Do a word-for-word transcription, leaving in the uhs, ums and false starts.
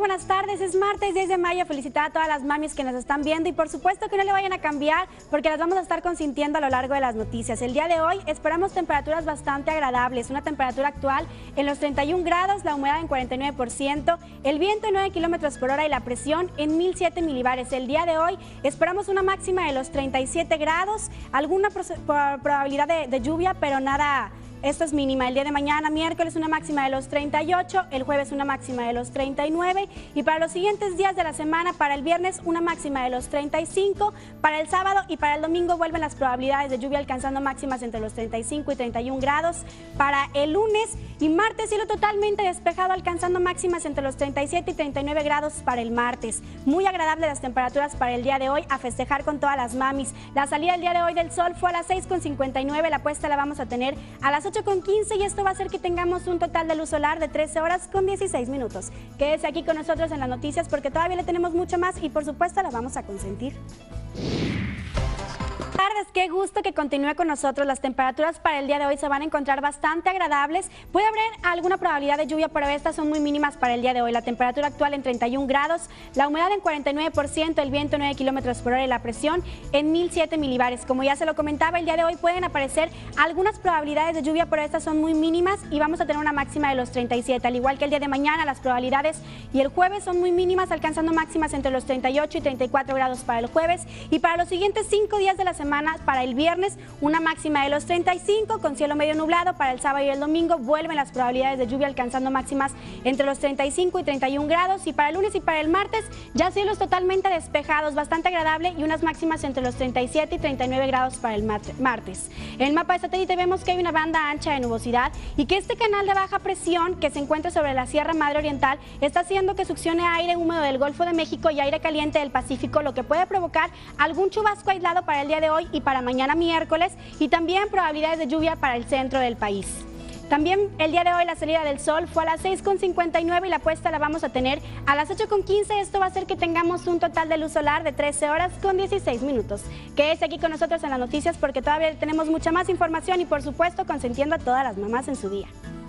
buenas tardes. Es martes diez de mayo. Felicitar a todas las mamis que nos están viendo y por supuesto que no le vayan a cambiar porque las vamos a estar consintiendo a lo largo de las noticias. El día de hoy esperamos temperaturas bastante agradables, una temperatura actual en los treinta y un grados, la humedad en cuarenta y nueve por ciento, el viento en nueve kilómetros por hora y la presión en mil siete milibares. El día de hoy esperamos una máxima de los treinta y siete grados, alguna probabilidad de, de lluvia, pero nada. Esto es mínima. El día de mañana, miércoles, una máxima de los treinta y ocho, el jueves una máxima de los treinta y nueve y para los siguientes días de la semana, para el viernes una máxima de los treinta y cinco, para el sábado y para el domingo vuelven las probabilidades de lluvia alcanzando máximas entre los treinta y cinco y treinta y un grados. Para el lunes y martes, cielo totalmente despejado alcanzando máximas entre los treinta y siete y treinta y nueve grados para el martes. Muy agradable las temperaturas para el día de hoy, a festejar con todas las mamis. La salida del día de hoy del sol fue a las seis con cincuenta y nueve, la puesta la vamos a tener a las ocho con quince y esto va a hacer que tengamos un total de luz solar de trece horas con dieciséis minutos. Quédese aquí con nosotros en las noticias porque todavía le tenemos mucho más y por supuesto la vamos a consentir. Buenas tardes, qué gusto que continúe con nosotros. Las temperaturas para el día de hoy se van a encontrar bastante agradables. Puede haber alguna probabilidad de lluvia, pero estas son muy mínimas para el día de hoy. La temperatura actual en treinta y un grados, la humedad en cuarenta y nueve por ciento, el viento nueve kilómetros por hora y la presión en mil siete milibares. Como ya se lo comentaba, el día de hoy pueden aparecer algunas probabilidades de lluvia, pero estas son muy mínimas y vamos a tener una máxima de los treinta y siete. Al igual que el día de mañana, las probabilidades y el jueves son muy mínimas, alcanzando máximas entre los treinta y ocho y treinta y cuatro grados para el jueves y para los siguientes cinco días de la semana. Para el viernes una máxima de los treinta y cinco con cielo medio nublado. Para el sábado y el domingo vuelven las probabilidades de lluvia alcanzando máximas entre los treinta y cinco y treinta y un grados y para el lunes y para el martes ya cielos totalmente despejados, bastante agradable y unas máximas entre los treinta y siete y treinta y nueve grados para el martes. En el mapa de satélite vemos que hay una banda ancha de nubosidad y que este canal de baja presión que se encuentra sobre la Sierra Madre Oriental está haciendo que succione aire húmedo del Golfo de México y aire caliente del Pacífico, lo que puede provocar algún chubasco aislado para el día de hoy y para mañana miércoles y también probabilidades de lluvia para el centro del país. También el día de hoy la salida del sol fue a las seis con cincuenta y nueve y la puesta la vamos a tener a las ocho con quince. Esto va a hacer que tengamos un total de luz solar de trece horas con dieciséis minutos. Quédese aquí con nosotros en las noticias porque todavía tenemos mucha más información y por supuesto consintiendo a todas las mamás en su día.